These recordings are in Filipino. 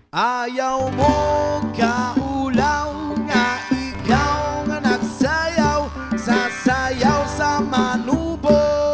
Ayaw mo kaulaw nga ikaw nga nagsayaw, sasayaw sa manubo.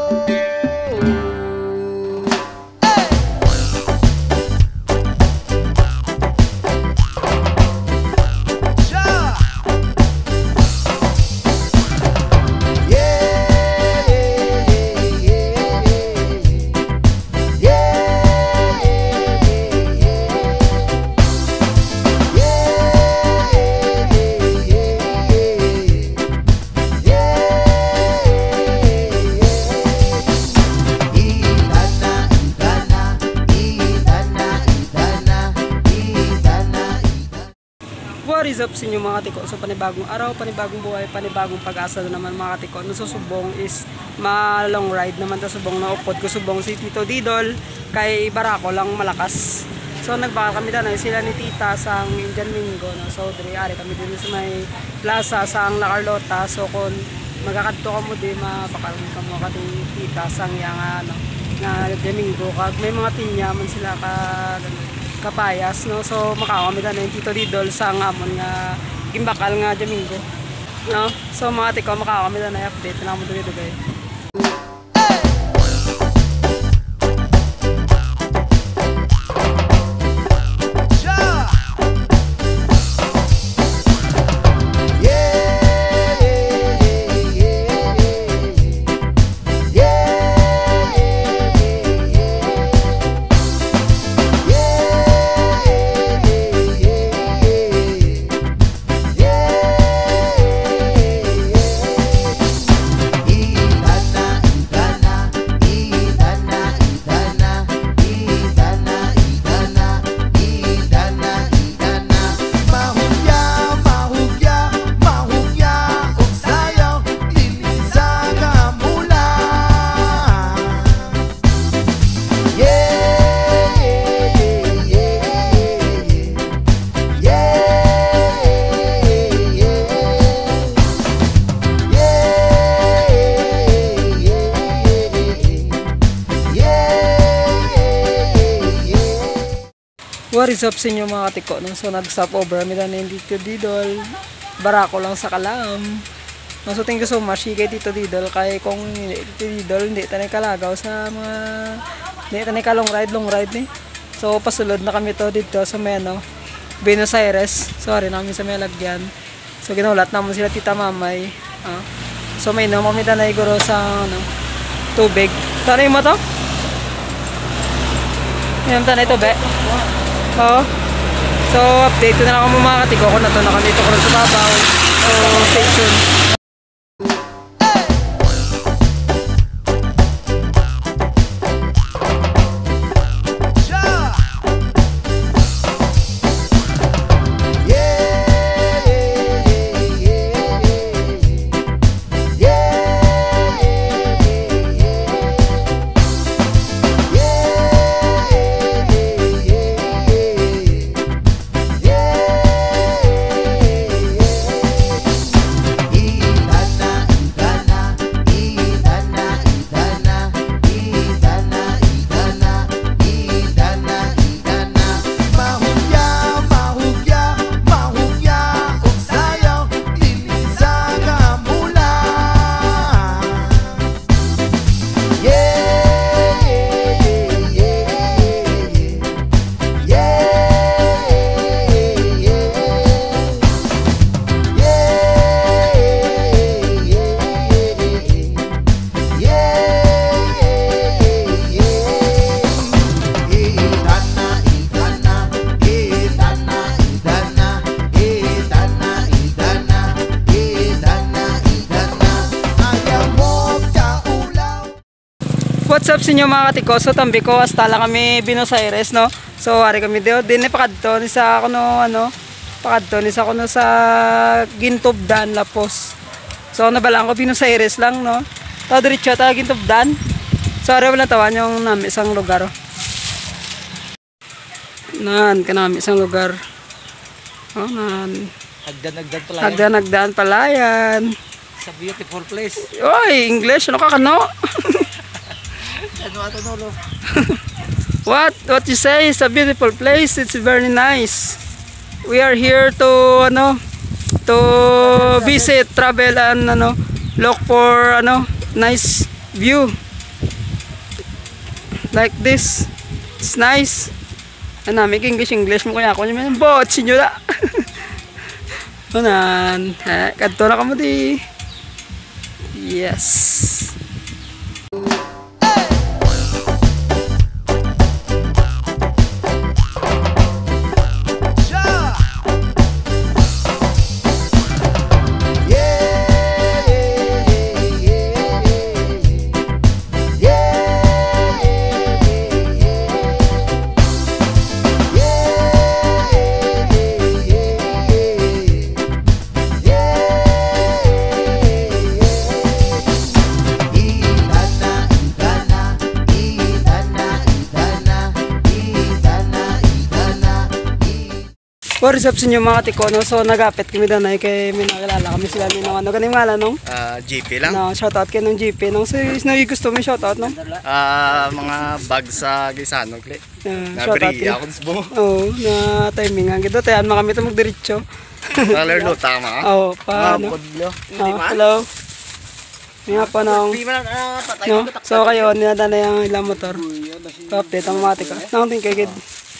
What is up sa inyo mga katiko? So panibagong araw, panibagong buhay, panibagong pag-asa na naman mga katiko. Nasusubong is long ride naman ta subong na upod ko subong si Tito Didol kay Barako lang malakas. So nagbaka kami na sila ni Tita sang Indian Mingo no. So diri ari kami din sa may plaza sang La Carlota. So kung magakadto ka mo di mapakaroon ka mo kating Tita sang yang ano nga Domingo kag may mga tinya man sila ka kapayas no. So makakami na yung Tito Didol sa amon nga gimbakal nga Domingo no. So mga tiko makakami na update na mo dito guys. What is up sa inyo mga katiko no? So nag-stop over kami na yung Tito Didol, Barako lang sa Kalam no? So thank you so much kay Tito Didol, kay kung Tito Didol hindi tayo kalagaw sa mga hindi tayo ka long ride ni. So pasulod na kami to dito sa may ano, Buenos Aires. Sorry namin sa may lagyan. So ginulat naman sila Tita Mamay so may inom kami na iguro sa ano, tubig. Tanay mo to? Yan tanay to be. So update na lang ako mga katiko kung nato na kami dito sa babaw. So stay tuned. What's up sa inyo mga katiko? So tambi ko hasta lang kami Buenos Aires no. So ari kami dito din pakadto ni sa kuno ano, pakadto ni sa kuno sa Guintubdan Lapos. So nabalaan ko Buenos Aires lang no. Ta diretso ta Guintubdan. So ari wala tawan yung nami isang lugar. Nan kanami isang lugar. Oh nan. Hagdan palayan. Sa beautiful place. Oy, English ano ka kano? Ano ato nolo? What you say? It's a beautiful place. It's very nice. We are here to to visit, travel and look for nice view. Like this. It's nice. Make English mo kaya ako yung bot sinyo na. Unan, kadto na kamo di. Yes. What is up sa inyo mga Katiko? So nagapit kami doon ay kay may nakilala kami sila ni nung ganun yung ngalan nung? GP lang. Shoutout kayo nung GP nung gusto mo yung shoutout nung? Mga bag sa Gisano kli. Shoutout kayo. Oo, na timing ang gito. Tayan mo kami ito magdiretso. Nakalaro tama ka? Oo, paano? Hello. Nga po nung. So kayo, ninadala yung ilang motor. Update ang mga Katiko. Nang tingin kayo.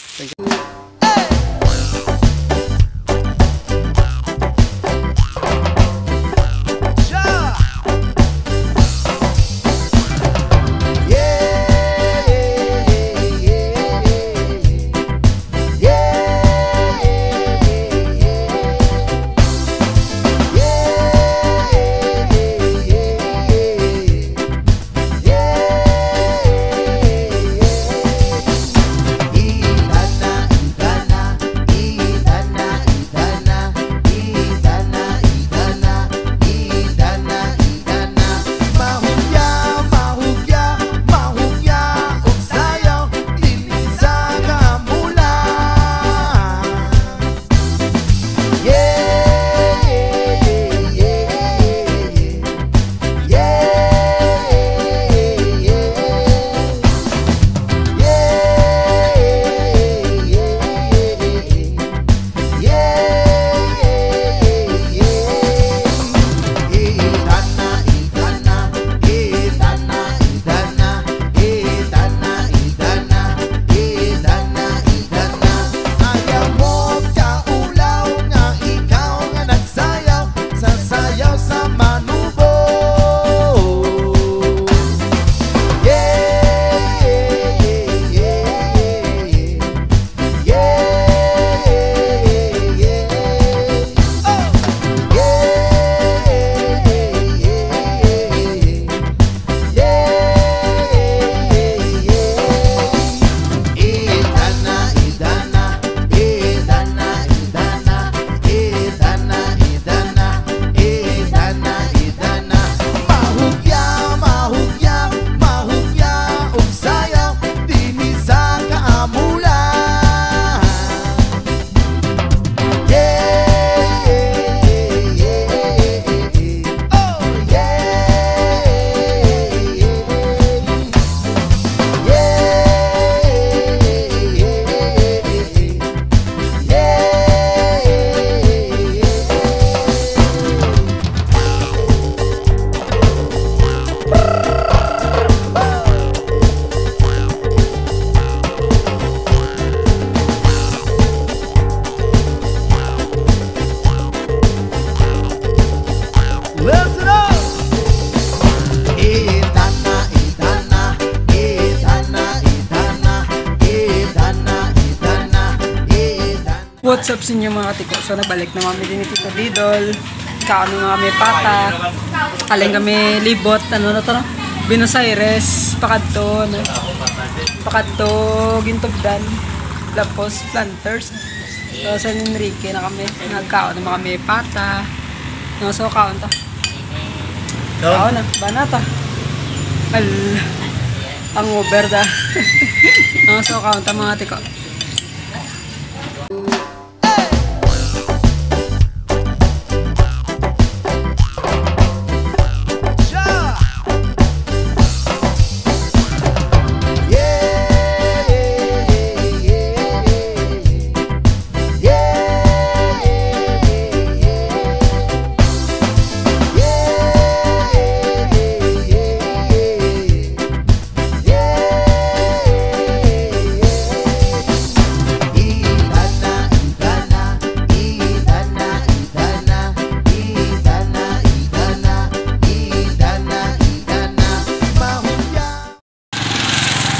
What's up sa inyo mga Katiko? So nabalik na kami din ni Tito Didol. Kaano nga kami pata. Aling kami libot. Ano na to no? Buenos Aires. Pakadto. No? Pakadto Guintubdan. Lapos Planters. So San Enrique na kami. Nagkaon na kami pata. No, so kaon ta. Kaon na. Banata. Ang over da. No, so kaon ta mga Katiko.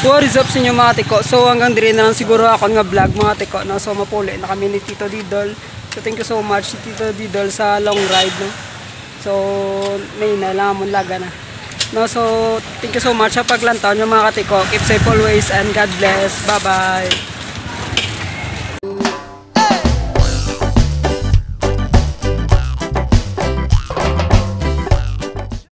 What is up sa inyo mga tiko? So hanggang dire na lang siguro ako nga vlog mga tiko, no? So mapuli na kami ni Tito Didol. So thank you so much Tito Didol sa long ride, no? So may nalaman laga na, no? So thank you so much sa paglantaw nyo mga katiko. Keep safe always and God bless. Bye bye.